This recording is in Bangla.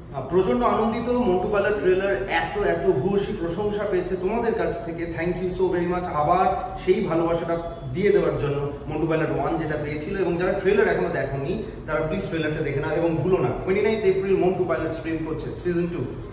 প্রচন্ড আনন্দিত। মন্টু পাইলট ট্রেলার এত ভূয়সী প্রশংসা পেয়েছে তোমাদের কাছ থেকে, thank you so very much. আবার সেই ভালোবাসাটা দিয়ে দেওয়ার জন্য মন্টু পাইলট 1 যেটা পেয়েছিল, এবং যারা ট্রেলার এখনো দেখোনি তারা প্লিজ ট্রেলারটা দেখে নাও, এবং ভুলো না 29 এপ্রিল মন্টু পাইলট স্ট্রিম করছে সিজন 2।